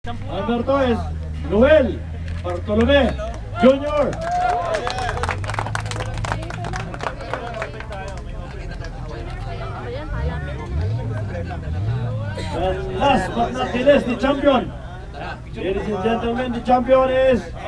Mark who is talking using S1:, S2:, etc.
S1: Number 2 is Noel Bartolome Jr. And last but not the least, the champion. Ladies and gentlemen, the champion is